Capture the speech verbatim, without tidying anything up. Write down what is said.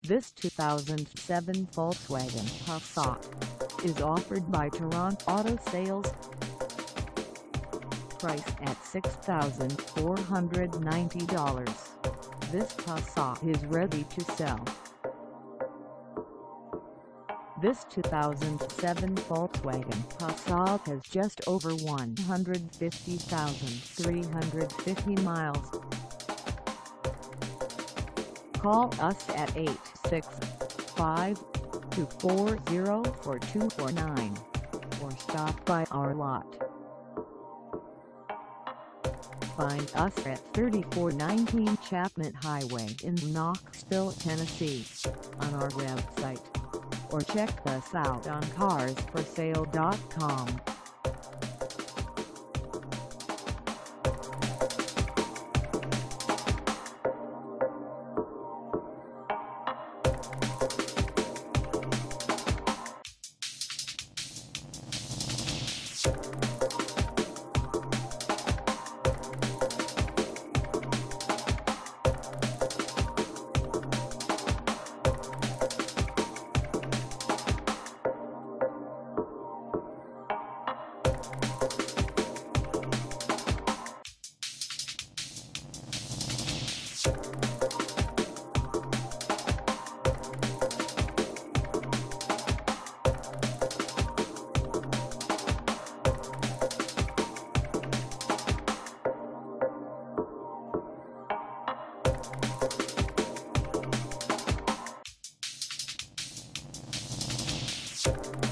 This two thousand seven Volkswagen Passat is offered by Turon Auto Sales. Price at six thousand four hundred ninety dollars. This Passat is ready to sell. This two thousand seven Volkswagen Passat has just over one hundred fifty thousand three hundred fifty miles. Call us at eight six five, two four zero, four two four nine or stop by our lot. Find us at thirty-four nineteen Chapman Highway in Knoxville, Tennessee on our website, or check us out on cars for sale dot com. You